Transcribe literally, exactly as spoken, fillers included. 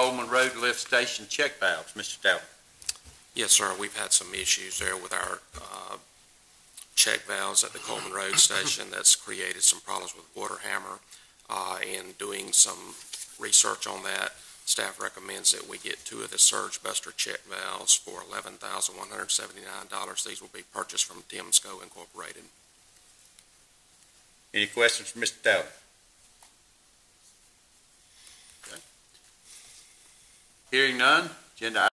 Coleman Road lift station check valves. Mister Stout. Yes, sir. We've had some issues there with our uh, check valves at the Coleman Road station. That's created some problems with water hammer. Uh, and doing some research on that, staff recommends that we get two of the surge buster check valves for eleven thousand one hundred seventy-nine dollars. These will be purchased from Timsco Incorporated. Any questions for Mister Stout? Okay. Hearing none, agenda